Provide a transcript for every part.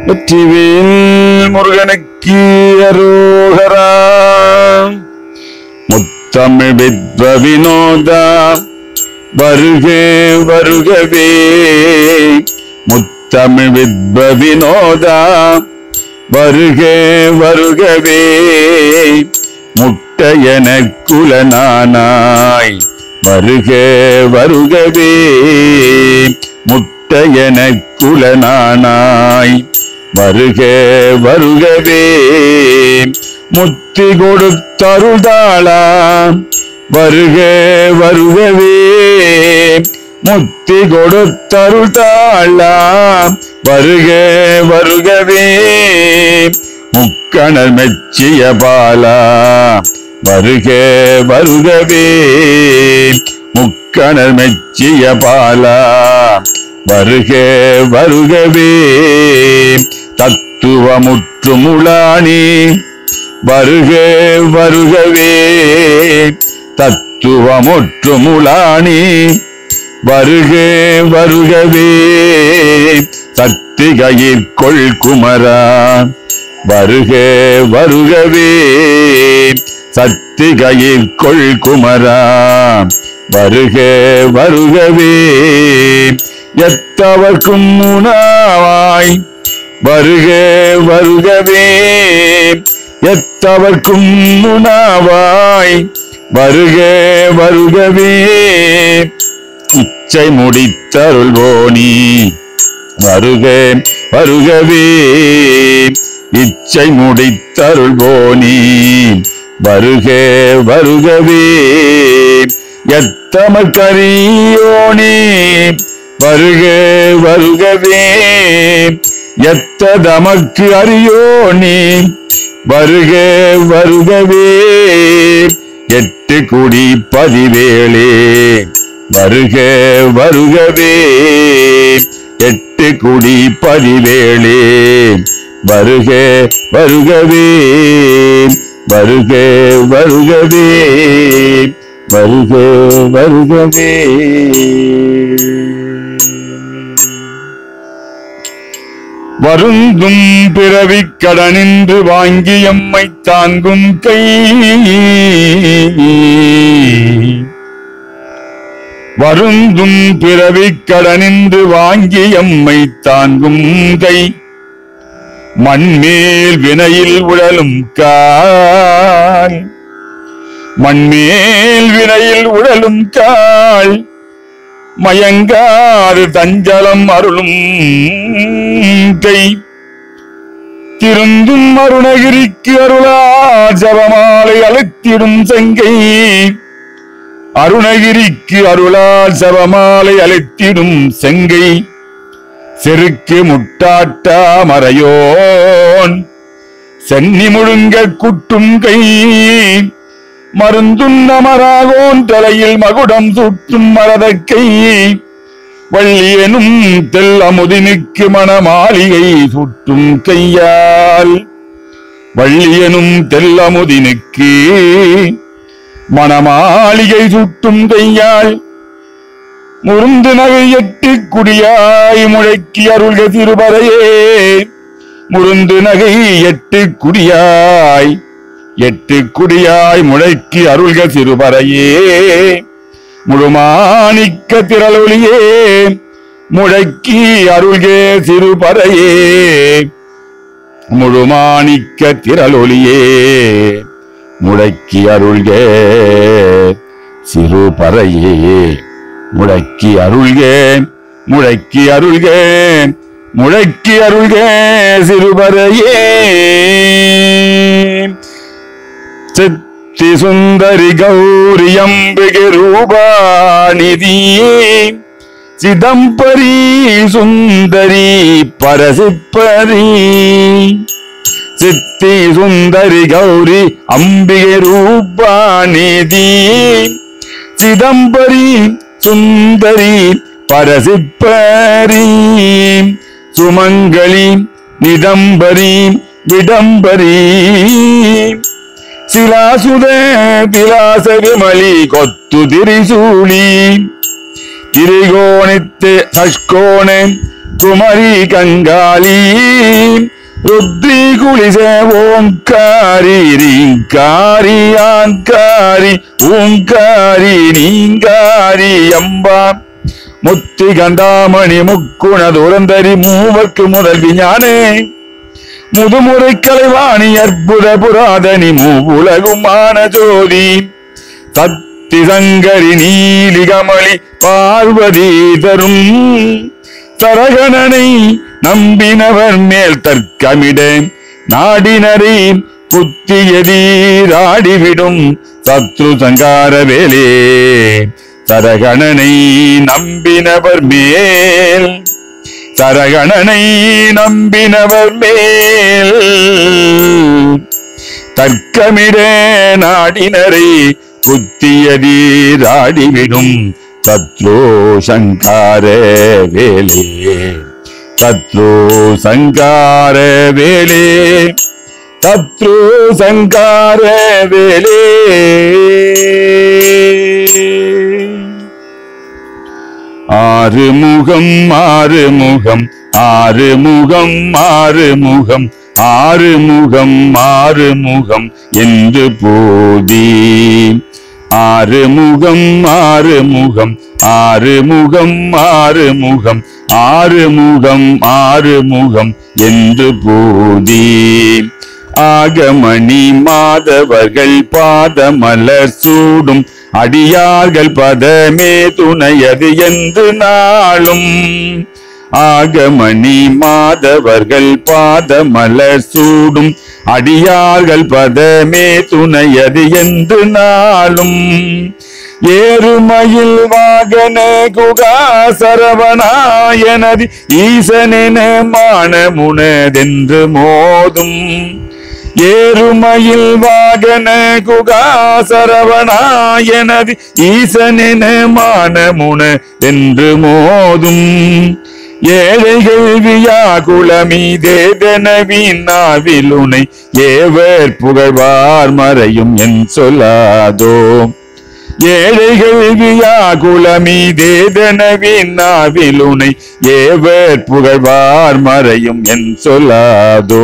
வெற்றிவேல் முருகனுக்கு அரோகரா. முத்தமிழ் வித்வ வினோதா வருக வருகவே. முத்தமிழ் வித்வ வினோதா வருக வருகவே. முட்டையன குலனானாய் வருக வருகவே. முட்டையன குலனானாய் வருக வருகவே. முத்தி கொடுத்தருள்தாளா வருக வருகவே. முத்தி கொடுத்தருள்தாளா வருக வருகவே. முக்கணர் மெச்சிய பாலா வருக வருகவே. முக்கணர் மெச்சிய பாலா வருக வருகவே. தத்துவமுற்றுமுளானி வருக வருகவே. தத்துவமுற்றுமுளானி வருக வருகவே. சத்திகையிற்கொள் குமரா வருக வருகவே. சத்திகையிற்கொள் குமரா வருக வருகவே. எத்தவர்க்கும் உணவாய் வருக வருகவே. எத்தவர்க்கும் உணவாய் வருக வருகவே. இச்சை முடித்தருள்வோனி வருக வருகவே. இச்சை முடித்தருள்வோனி வருக வருகவே. எத்தமர் கரியோனி வருக வருகவே. எத்ததமக்கு அறியோனி வருக வருகவே. எட்டு குடி பதிவேளே வருக வருகவே. எட்டு குடி பதிவேளே வருக வருகவே. வருக வருகவே. வருக வருகவே. வருந்தும் பிறவிக் கடனின்று வாங்கி எம்மை தாங்கும் கை. வருந்தும் பிறவிக் கடனின்று வாங்கி எம்மை தாங்கும் கை. மண்மேல் வினையில் உழலும் கால். மண்மேல் வினையில் உழலும் கால். மயங்காது தஞ்சலம் அருளும் கை. திருந்தும் அருணகிரிக்கு அருளா ஜபமாலை அழைத்திடும் செங்கை. அருணகிரிக்கு அருளால் ஜபமாலை அழைத்திடும் செங்கை. செருக்கு முட்டாட்டா மறையோன் சென்னி முழுங்க குட்டும் கை. மருந்துண்ணமராகோன் தலையில் மகுடம் சுட்டும் மரதக்கை. வள்ளியனும் தெல்லமுதினுக்கு மணமாளிகை சுட்டும் கையால். வள்ளியனும் தெல்லமுதினுக்கு மணமாளிகை சுட்டும் கையால். முருந்து நகை எட்டு குடியாய் முழக்கி அருள்க திருபரையே. முருந்து நகை எட்டு குடியாய் எட்டு குடியாய் முழக்கி அருள்க திருபரையே. முழுமாணிக்க திரளொளியே முழக்கி அருள்கே சிறுபரையே. முழுமாணிக்க திரளொளியே முழக்கி அருள்கே சிறுபரையே. முழக்கி அருள்கே முழக்கி அருள்கே முழக்கி அருள்கே சிறுபரையே. சித்தி சுந்தரி கௌரி அம்பிகை ரூபாநிதி. சிதம்பரி சுந்தரி பரசிப்பரி. சித்தி சுந்தரி கௌரி அம்பிகை ரூபாநிதி. சிதம்பரி சுந்தரி பரசிப்பரி. சுமங்கலி நிதம்பரி விடம்பரி. சிலாசுத விலாச விமலி கொத்து திரிசூலி. திரிகோணித்து சஷ்கோண குமரி கங்காளி ருத்ரி குளிச ஓங்காரி ரீங்காரி ஆங்காரி ஓங்காரி நீங்காரி அம்பா முத்தி கண்டாமணி முக்குண துரந்தரி மூவர்க்கு முதல் விஞ்ஞானே முதுமுறை கலைவாணி அற்புத புராதனி மூவுலகுமான ஜோதி சக்தி சங்கரி நீலிகமளி பார்வதி தரும் சரகணனை நம்பினவர் மேல் தர்க்கமிட நாடினரை புத்தியதீராடிவிடும் சத்ரு சங்கார வேலே சரகணனை நம்பினவர் மேல் சரகணனை நம்பினவர் மேல் தர்க்கமிட நாடினரை புத்தியதீராடிவிடும் சத்ரு சங்கார வேலே சத்ரு சங்கார வேலே சத்ரு சங்கார வேலே ஆறுமுகம் ஆறுமுகம் ஆறுமுகம் ஆறுமுகம் ஆறுமுகம் ஆறுமுகம் என்று போதி ஆறுமுகம் ஆறுமுகம் ஆறுமுகம் ஆறுமுகம் ஆறுமுகம் ஆறுமுகம் என்று போதி ஆகமணி மாதவர்கள் பாதமலர் சூடும் அடியார்கள் பதமே துணையது என்று நாளும் ஆகமணி மாதவர்கள் பாதமலர் சூடும் அடியார்கள் பதமே துணையது என்று நாளும் ஏறுமயில் வாகன குகா சரவணாயனது ஈசனென மானமுனதென்று மோதும் ஏறுமயில் வாகன குகா சரவணாயனது ஈசனென மானமுனதென்று மோதும் ஏழைகள் வியாகுலமி தேதனவின் நாவிலுனை ஏவர் புகழ்வார் மறையும் என் சொல்லாதோ ஏழைகள் வியாகுலமி தேதனவின் நாவிலுனை ஏவர் புகழ்வார் மறையும் என் சொல்லாதோ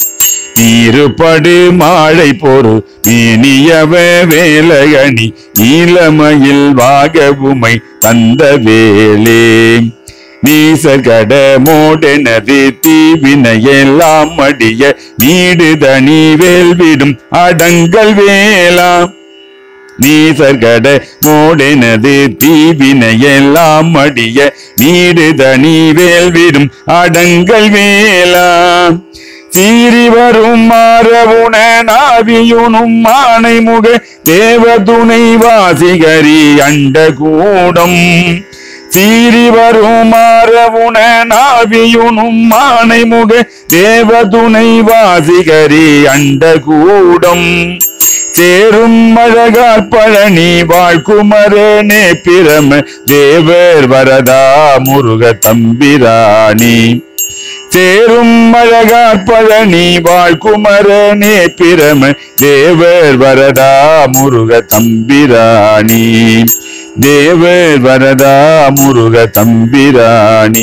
நீருபடு மாழை பொறு மேனியவ வேலகணி நீலமயில் வாகவுமை தந்த வேலே நீசகட மோடெனது தீவினையெல்லாம் அடிய நீடுதனி வேல்விடும் அடங்கல் வேலாம் நீசகட மோடெனது தீவினையெல்லாம் அடிய நீடுதனி வேல்விடும் அடங்கல் வேலாம் சீறி வரும் மாறவுன நாவியுனும் மானை முக தேவதுணை வாசிகரி அண்ட கூடம் சீறி வரும் மாறவுன நாவியுனும் மானை முக தேவதுணை வாசிகரி அண்ட கூடம் சேரும் அழகார் பழனி வாழ்குமரனே பிரம தேவர் வரதா முருக தம்பிராணி சேரும் அழகார் பழனி வாழ்குமரனே பிரம தேவர் வரதா முருக தம்பிராணி தேவர் வரதா முருக தம்பிராணி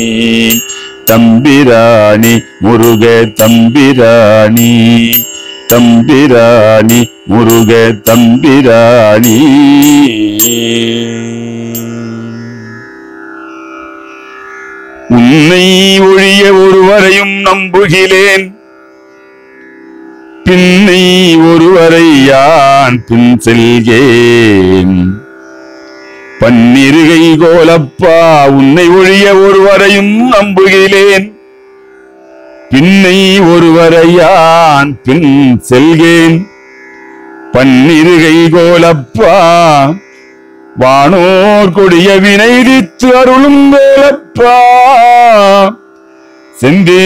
தம்பிராணி முருக தம்பிராணி தம்பிராணி முருக தம்பிராணி உன்னை ஒழிய ஒருவரையும் நம்புகிறேன் பின்னை ஒருவரை யான் பின் செல்கேன் பன்னிருகை கோலப்பா உன்னை ஒழிய ஒருவரையும் நம்புகிறேன் பின்னை ஒருவரை யான் பின் செல்கேன் பன்னிருகை கோலப்பா வானோர் கொடிய வினைதித்து அருளும் வேலப்பா செந்தி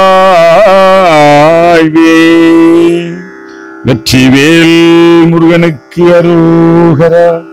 வாழ்வே வெற்றிவேல் முருகனுக்கு அரோகரா.